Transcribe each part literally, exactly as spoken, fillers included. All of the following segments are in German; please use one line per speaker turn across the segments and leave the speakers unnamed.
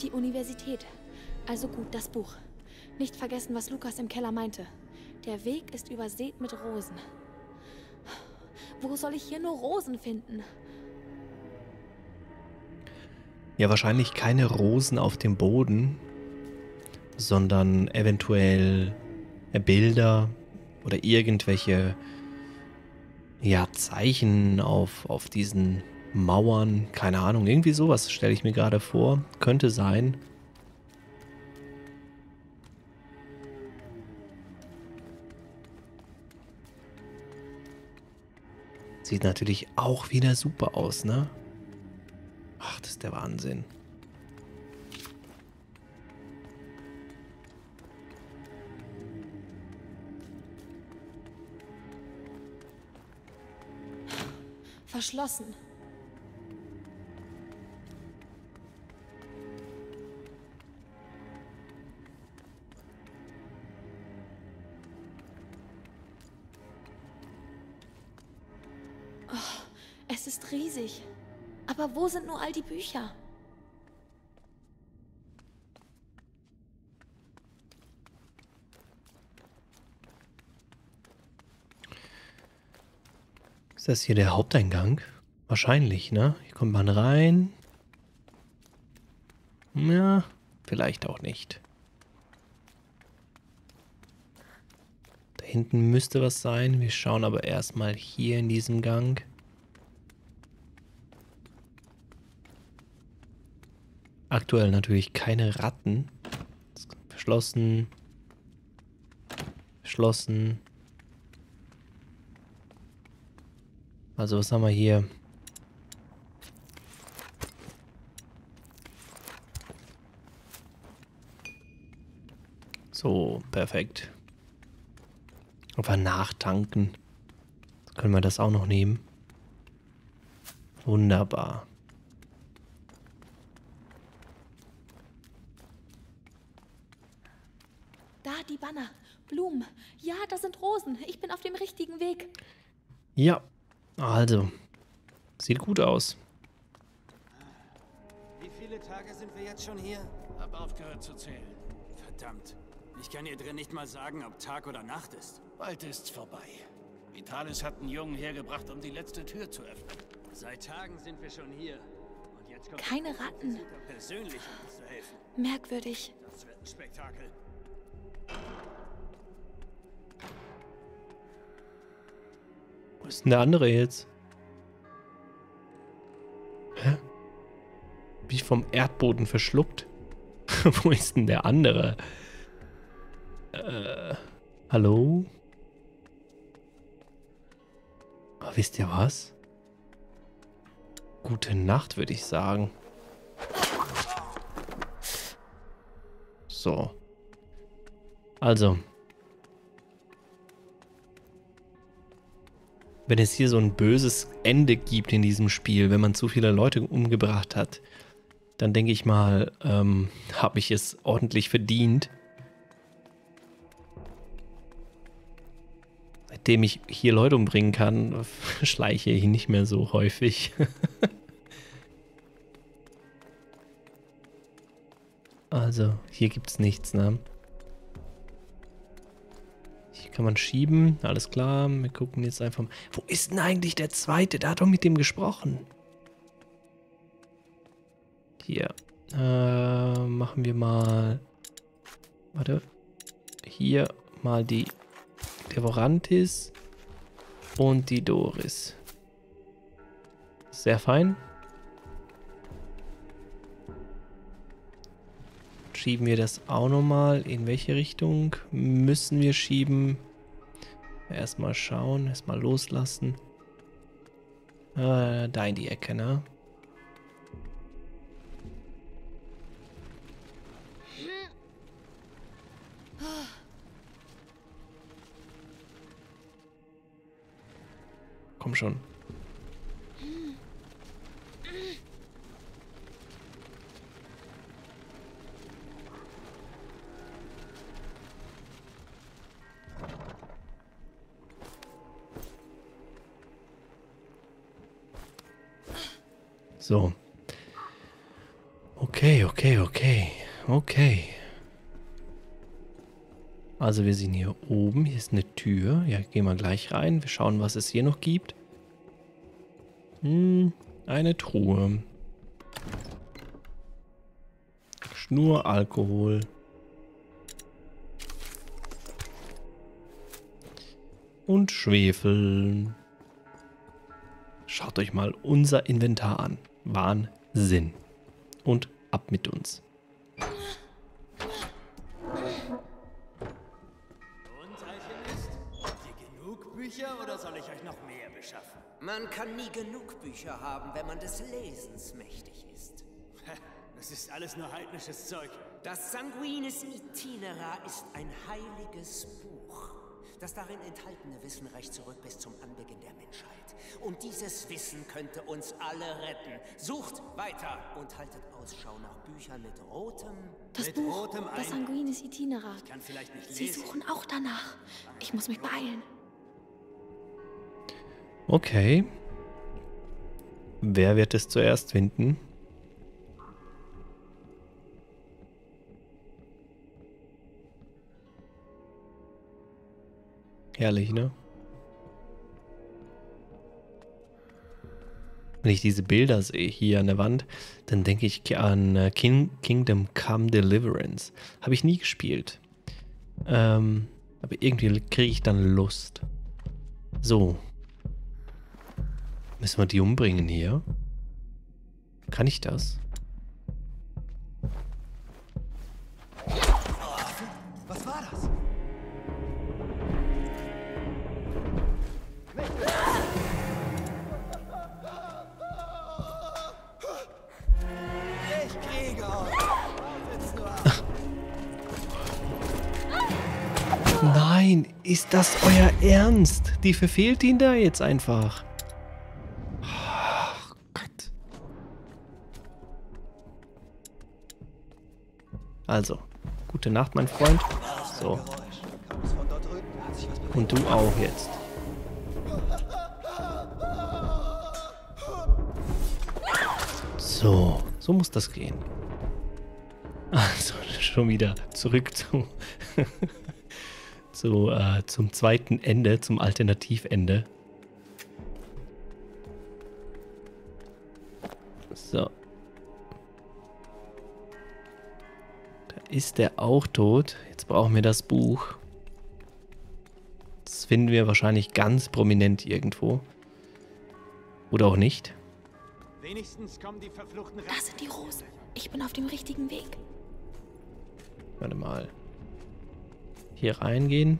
Die Universität. Also gut, das Buch. Nicht vergessen, was Lukas im Keller meinte. Der Weg ist übersät mit Rosen. Wo soll ich hier nur Rosen finden?
Ja, wahrscheinlich keine Rosen auf dem Boden, sondern eventuell Bilder oder irgendwelche, ja, Zeichen auf, auf diesen Mauern. Keine Ahnung, irgendwie sowas stelle ich mir gerade vor. Könnte sein. Sieht natürlich auch wieder super aus, ne? Ach, das ist der Wahnsinn.
Verschlossen. Oh, es ist riesig. Aber wo sind nur all die Bücher?
Ist das hier der Haupteingang? Wahrscheinlich, ne? Hier kommt man rein. Ja, vielleicht auch nicht. Da hinten müsste was sein. Wir schauen aber erstmal hier in diesem Gang. Aktuell natürlich keine Ratten. Verschlossen. Verschlossen. Also was haben wir hier? So, perfekt. Einfach nachtanken. Können wir das auch noch nehmen? Wunderbar.
Da, die Banner. Blumen. Ja, das sind Rosen. Ich bin auf dem richtigen Weg.
Ja, also. Sieht gut aus.
Wie viele Tage sind wir jetzt schon hier?
Hab aufgehört zu zählen.
Verdammt. Ich kann hier drin nicht mal sagen, ob Tag oder Nacht ist.
Bald ist's vorbei. Vitalis hat einen Jungen hergebracht, um die letzte Tür zu öffnen.
Seit Tagen sind wir schon hier. Und jetzt kommt
Keine
der
Ratten.
Besucher persönlich, um uns zu helfen.
Merkwürdig.
Das wird ein Spektakel.
Wo ist denn der andere jetzt? Hä? Bin ich vom Erdboden verschluckt? Wo ist denn der andere? Äh, hallo? Aber wisst ihr was? Gute Nacht, würde ich sagen. So. Also. Wenn es hier so ein böses Ende gibt in diesem Spiel, wenn man zu viele Leute umgebracht hat, dann denke ich mal, ähm, habe ich es ordentlich verdient. Seitdem ich hier Leute umbringen kann, schleiche ich nicht mehr so häufig. Also, hier gibt es nichts, ne? Hier kann man schieben, alles klar. Wir gucken jetzt einfach mal. Wo ist denn eigentlich der Zweite? Der hat doch mit dem gesprochen. Hier. Äh, machen wir mal... Warte. Hier mal die Devorantis und die Doris. Sehr fein. Schieben wir das auch nochmal. In welche Richtung müssen wir schieben? Erstmal schauen, erstmal loslassen. Äh, da in die Ecke, ne? Komm schon. So. Okay, okay, okay. Okay. Also wir sind hier oben. Hier ist eine Tür. Ja, gehen wir gleich rein. Wir schauen, was es hier noch gibt. Hm, eine Truhe. Schnur, Alkohol. Und Schwefel. Schaut euch mal unser Inventar an. Wahnsinn. Und ab mit uns.
Und, Alchemist? Habt ihr genug Bücher oder soll ich euch noch mehr beschaffen?
Man kann nie genug Bücher haben, wenn man des Lesens mächtig ist.
Das ist alles nur heidnisches Zeug.
Das Sanguinis Itinera ist ein heiliges Buch. Das darin enthaltene Wissen reicht zurück bis zum Anbeginn der Menschheit. Und dieses Wissen könnte uns alle retten. Sucht weiter und haltet Ausschau nach Büchern mit rotem...
Das
Mit
Buch,
rotem
das
Ein-
Sanguinis Itinera.
Ich kann vielleicht nicht
Sie
lesen.
suchen auch danach. Ich muss mich beeilen.
Okay. Wer wird es zuerst finden? Herrlich, ne? Wenn ich diese Bilder sehe hier an der Wand, dann denke ich an äh, King Kingdom Come Deliverance. Habe ich nie gespielt. Ähm, aber irgendwie kriege ich dann Lust. So. Müssen wir die umbringen hier? Kann ich das?
Was war das? Ich kriege euch. Sitzt nur ab.
Nein, ist das euer Ernst? Die verfehlt ihn da jetzt einfach. Ach Gott. Also, gute Nacht, mein Freund. So.
Kam es von dort drüben? Da hat sich was bewegt.
Und du auch jetzt. So, so muss das gehen. Also, schon wieder zurück zu, zu äh, zum zweiten Ende, zum Alternativende. So. Da ist der auch tot. Jetzt brauchen wir das Buch. Das finden wir wahrscheinlich ganz prominent irgendwo. Oder auch nicht.
Wenigstens kommen die verfluchten
Da sind die Rosen. Ich bin auf dem richtigen Weg.
Warte mal. Hier reingehen.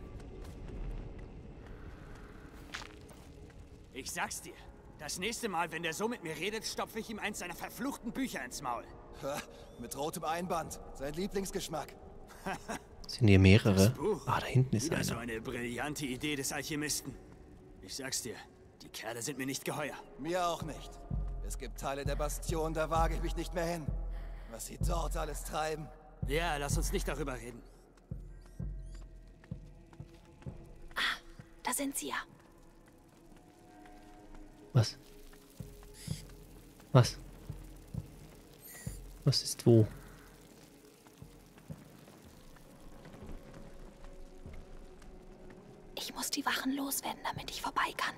Ich sag's dir. Das nächste Mal, wenn der so mit mir redet, stopfe ich ihm eins seiner verfluchten Bücher ins Maul.
Ha, mit rotem Einband. Sein Lieblingsgeschmack.
Sind hier mehrere?
Das Buch.
Ah, da hinten ist
Wieder so
einer.
eine brillante Idee des Alchemisten. Ich sag's dir, die Kerle sind mir nicht geheuer.
Mir auch nicht. Es gibt Teile der Bastion, da wage ich mich nicht mehr hin. Was sie dort alles treiben.
Ja, lass uns nicht darüber reden.
Da sind sie ja.
Was? Was? Was ist wo?
Ich muss die Wachen loswerden, damit ich vorbei kann.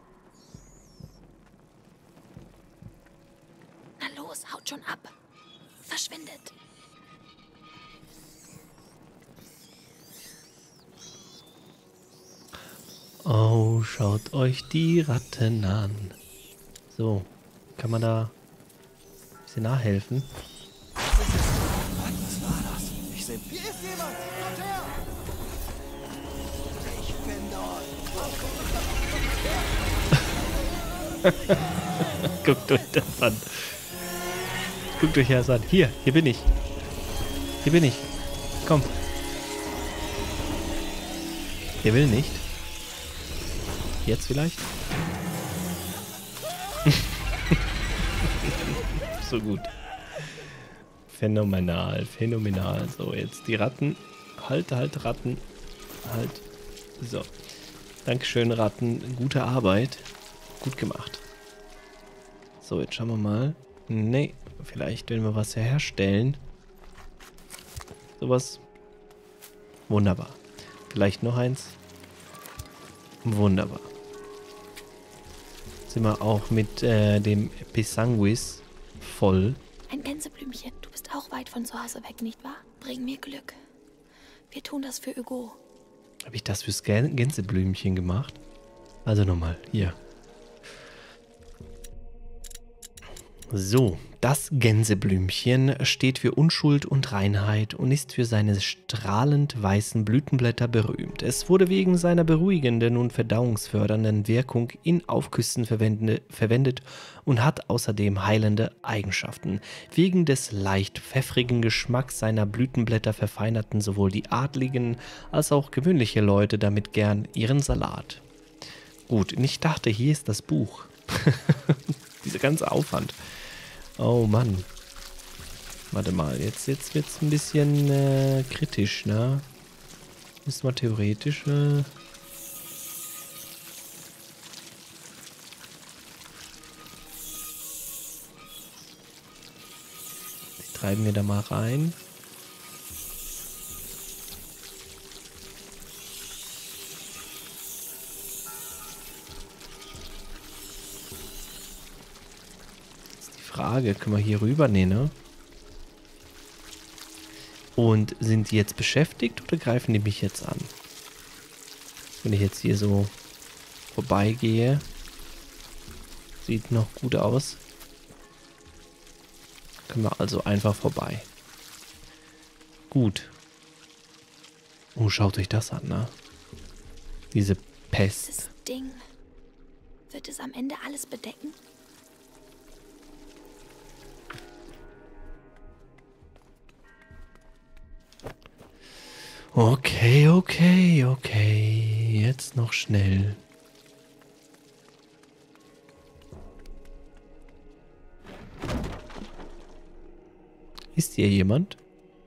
Na los, haut schon ab. Verschwindet.
Oh, schaut euch die Ratten an. So, kann man da ein bisschen nachhelfen?
Was war das? Ich sehe... Hier ist jemand! Kommt her! Ich bin dort.
Guckt euch das an. Guckt euch das an. Hier, hier bin ich. Hier bin ich. Komm. Der will nicht. Jetzt vielleicht? So gut. Phänomenal, phänomenal. So, jetzt die Ratten. Halt, halt, Ratten. Halt. So. Dankeschön, Ratten. Gute Arbeit. Gut gemacht. So, jetzt schauen wir mal. Nee, vielleicht, wenn wir was herstellen. Sowas. Wunderbar. Vielleicht noch eins. Wunderbar. Sind wir auch mit äh, dem Episanguis voll.
Ein Gänseblümchen. Du bist auch weit von zu Hause weg, nicht wahr? Bring mir Glück. Wir tun das für Hugo.
Habe ich das fürs Gän- Gänseblümchen gemacht? Also nochmal, hier. So, das Gänseblümchen steht für Unschuld und Reinheit und ist für seine strahlend weißen Blütenblätter berühmt. Es wurde wegen seiner beruhigenden und verdauungsfördernden Wirkung in Aufgüssen verwende, verwendet und hat außerdem heilende Eigenschaften. Wegen des leicht pfeffrigen Geschmacks seiner Blütenblätter verfeinerten sowohl die adligen als auch gewöhnliche Leute damit gern ihren Salat. Gut, und ich dachte, hier ist das Buch. Dieser ganze Aufwand. Oh Mann. Warte mal, jetzt, jetzt wird es ein bisschen äh, kritisch, ne? Müssen wir theoretisch... Äh Die treiben wir da mal rein. Frage, können wir hier rüber? Nee, ne? Und sind die jetzt beschäftigt oder greifen die mich jetzt an? Wenn ich jetzt hier so vorbeigehe. Sieht noch gut aus. Können wir also einfach vorbei. Gut. Oh, schaut euch das an, ne? Diese Pest.
Dieses Ding. Wird es am Ende alles bedecken?
Okay, okay, okay. Jetzt noch schnell. Ist hier jemand?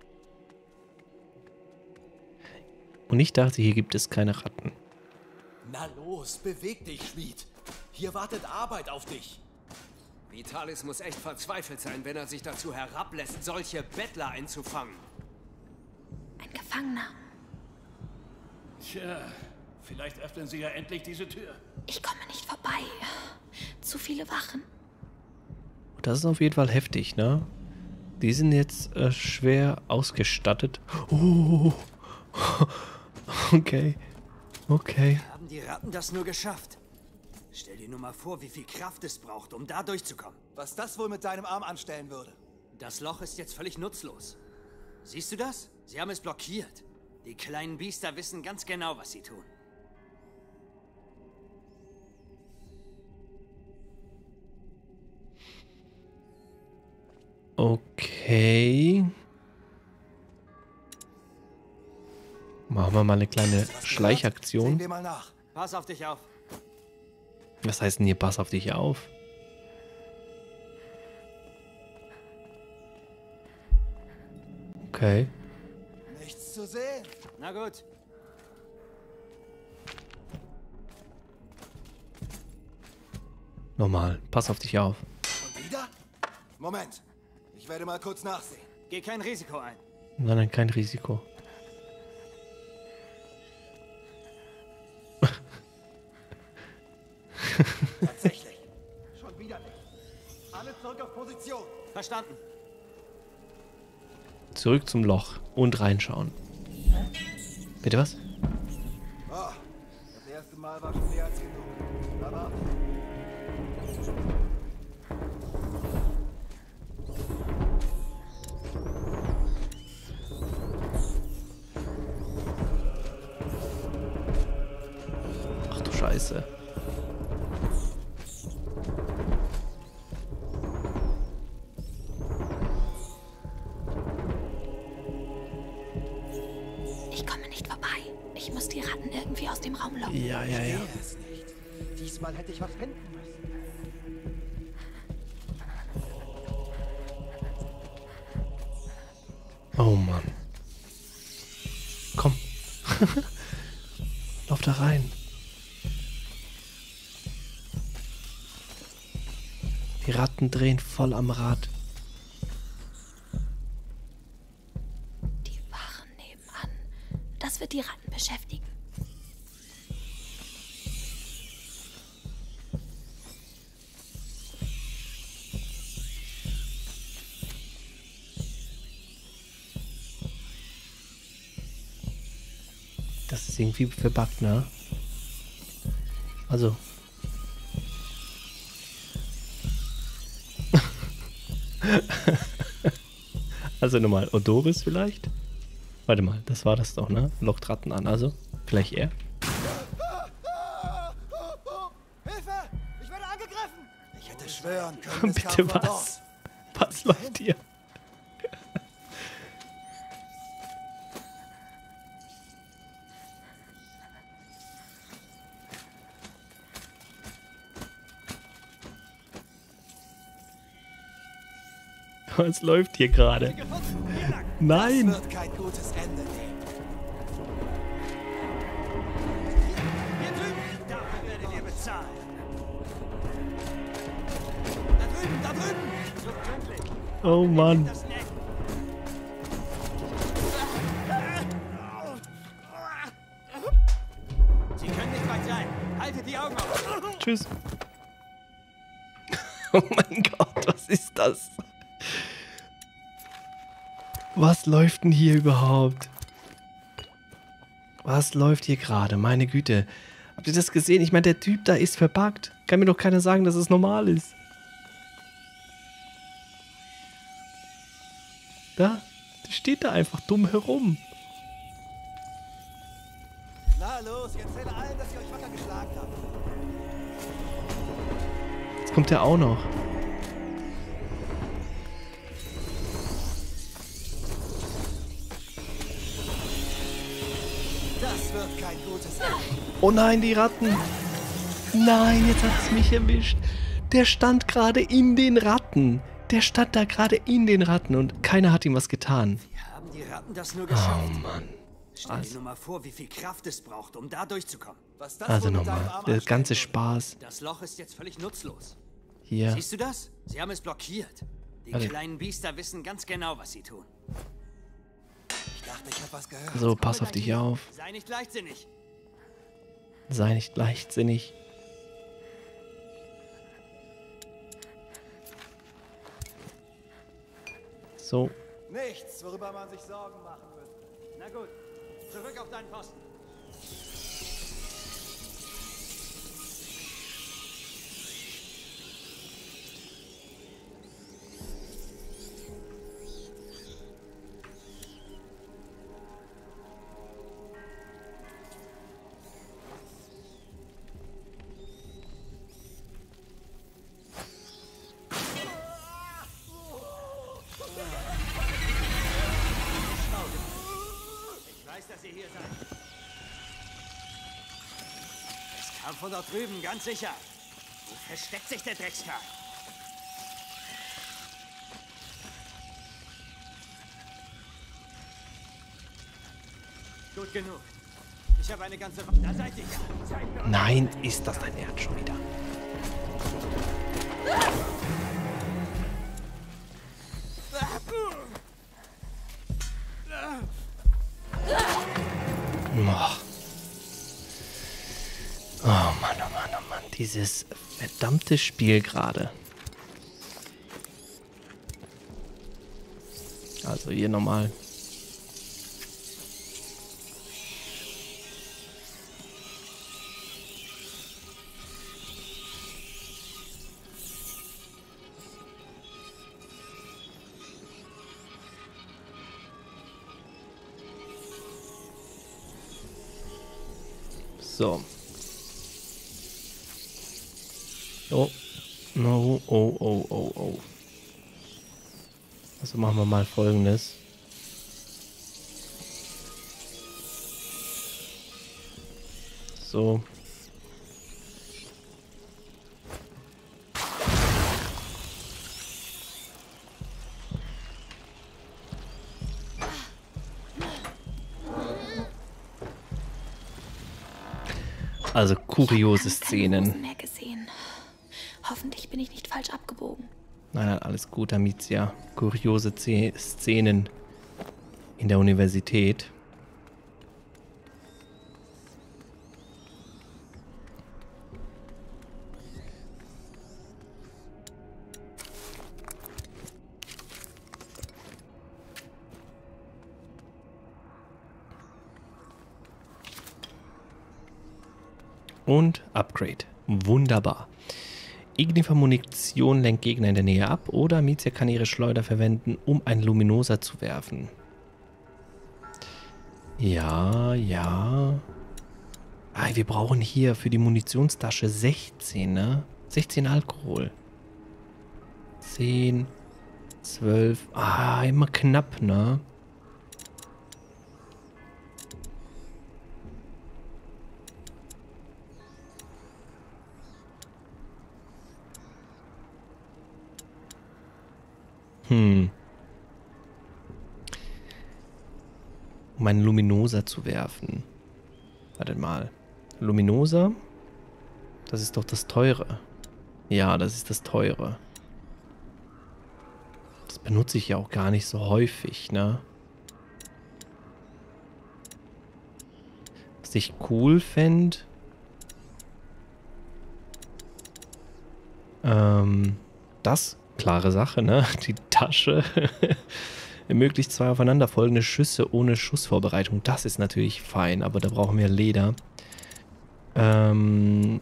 Und ich dachte, hier gibt es keine Ratten.
Na los, beweg dich, Schmied. Hier wartet Arbeit auf dich.
Vitalis muss echt verzweifelt sein, wenn er sich dazu herablässt, solche Bettler einzufangen.
Ein Gefangener.
Tja, vielleicht öffnen sie ja endlich diese Tür.
Ich komme nicht vorbei. Zu viele Wachen.
Das ist auf jeden Fall heftig, ne? Die sind jetzt äh, schwer ausgestattet. Oh, okay, okay.
Haben die Ratten das nur geschafft? Stell dir nur mal vor, wie viel Kraft es braucht, um da durchzukommen.
Was das wohl mit deinem Arm anstellen würde.
Das Loch ist jetzt völlig nutzlos. Siehst du das? Sie haben es blockiert. Die kleinen Biester wissen ganz genau, was sie tun.
Okay. Machen wir mal eine kleine Schleichaktion.
Sehen wir mal nach.
Pass auf dich auf.
Was heißt denn hier, pass auf dich auf? Okay.
Nichts zu sehen.
Na gut.
Nochmal, pass auf dich auf.
Und wieder? Moment. Ich werde mal kurz nachsehen.
Geh kein Risiko ein.
Nein, nein, kein Risiko.
Tatsächlich. Schon wieder nicht. Alle zurück auf Position.
Verstanden.
Zurück zum Loch und reinschauen. Bitte was?
Oh, das erste Mal war schon mehr als genug. Aber...
Ach du Scheiße.
Ich komme nicht vorbei. Ich muss die Ratten irgendwie aus dem Raum locken.
Ja, ja, ja.
es nicht. Diesmal hätte ich was finden müssen.
Oh Mann. Komm. Lauf da rein. Die Ratten drehen voll am Rad.
Die Das wird die Ratten beschäftigen.
Das ist irgendwie verbuggt, ne? Also. Also nochmal, Odoris vielleicht? Warte mal, das war das doch, ne? Lockt Ratten an, also vielleicht er?
Hilfe! Ich werde angegriffen! Ich hätte schwören können, es
Bitte
kam von
was?
dort.
Was läuft hier? Was läuft hier gerade? Nein!
Das wird kein gutes Ende nehmen.
Hier drüben, dafür werdet ihr bezahlen. Da drüben, da drüben! So gründlich.
Oh Mann.
Das Neck. Sie können nicht weit sein. Haltet die Augen auf.
Tschüss. Oh mein Gott, was ist das? Was läuft denn hier überhaupt? Was läuft hier gerade? Meine Güte. Habt ihr das gesehen? Ich meine, der Typ da ist verbuggt. Kann mir doch keiner sagen, dass es normal ist. Da, der steht da einfach dumm herum.
Na los, jetzt erzähle allen, dass ihr euch wacker geschlagen habt.
Jetzt kommt der auch noch.
Das wird kein gutes Ende.
Oh nein, die Ratten. Nein, jetzt hat es mich erwischt. Der stand gerade in den Ratten. Der stand da gerade in den Ratten und keiner hat ihm was getan.
Wie haben die Ratten das nur geschafft?
Oh Mann.
Stell dir
Also,
nur mal vor, wie viel Kraft es braucht, um da durchzukommen.
Was das
also
wohl mit deinem
nochmal,
Arm
der
anstellen
ganze
würde.
Spaß
Das Loch ist jetzt völlig nutzlos.
hier.
Siehst du das? Sie haben es blockiert. Die
Warte.
kleinen Biester wissen ganz genau, was sie tun.
Ich dachte, ich habe was gehört.
So, pass auf dich auf.
Sei nicht leichtsinnig.
Sei nicht leichtsinnig. So,
Nichts, worüber man sich Sorgen machen müsste.
Na gut, zurück auf deinen Posten. Ich weiß, dass ihr hier seid. Es kam von dort drüben, ganz sicher. Wo versteckt sich der Dreckskerl? Gut genug. Ich habe eine ganze... Da seid ihr ja. Zeigt mir euch.
nein, ist das dein Ernst schon wieder? Oh. Oh Mann, oh Mann, oh Mann. Dieses verdammte Spiel gerade. Also hier nochmal. So. Oh. No. Oh, oh, oh, oh. Also machen wir mal Folgendes. So. Also kuriose Szenen.
Mehr gesehen. Hoffentlich bin ich nicht falsch abgebogen.
Nein, nein, alles gut, Amicia. Kuriose Ze- Szenen in der Universität. Und Upgrade. Wunderbar. Ignifer-Munition lenkt Gegner in der Nähe ab oder Mizia kann ihre Schleuder verwenden, um ein Luminosa zu werfen. Ja, ja. Ah, wir brauchen hier für die Munitionstasche sechzehn, ne? sechzehn Alkohol. zehn, zwölf. Ah, immer knapp, ne? Hm. Um einen Luminosa zu werfen. Warte mal. Luminosa? Das ist doch das Teure. Ja, das ist das Teure. Das benutze ich ja auch gar nicht so häufig, ne? Was ich cool fände. Ähm, das, klare Sache, ne? Die Tasche ermöglicht zwei aufeinanderfolgende Schüsse ohne Schussvorbereitung. Das ist natürlich fein, aber da brauchen wir Leder. Ähm,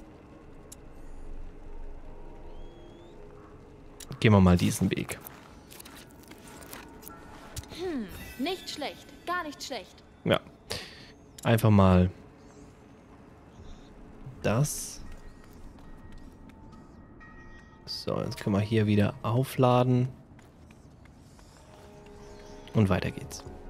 gehen wir mal diesen Weg.
Hm, nicht schlecht. Gar nicht schlecht.
Ja. Einfach mal das. So, jetzt können wir hier wieder aufladen. Und weiter geht's.